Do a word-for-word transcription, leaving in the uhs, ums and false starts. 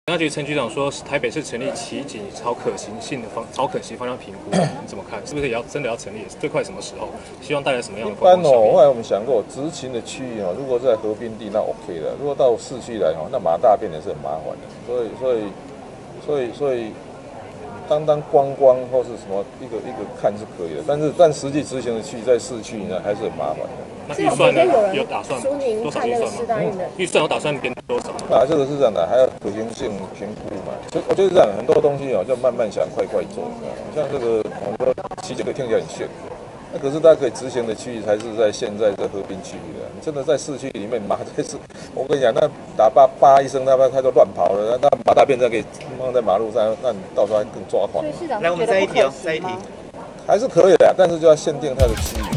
那局陈局长说，台北市成立奇景朝可行性的方朝可行方向评估，你怎么看？是不是也要真的要成立？最快什么时候？希望带来什么样的观光效益？ 一般哦，后来我们想过，执勤的区域哦，如果在河滨地那 OK 的，如果到市区来哦，那马大便也是很麻烦的。所以，所以，所以，所以，单单观光或是什么一个一个看是可以的，但是但实际执行的区域在市区呢，还是很麻烦的。 那预算呢？有有打算说您多少看那个预算吗？ 四大运的预算有打算编多少？ 啊，这个是这样的，还要可行性评估嘛。所以我觉得这样，很多东西哦，就慢慢想，快快做。像这个，我们说奇景听起来很炫，那可是它可以执行的区域才是在现在这河滨区域的。你真的在市区里面，马在是，我跟你讲，那打叭叭一声，他们他就乱跑了，那马大便再给放在马路上，那你到时候还更抓狂。 所以市长来，我们再一题哦，再一题。 还是可以的，但是就要限定它的区域。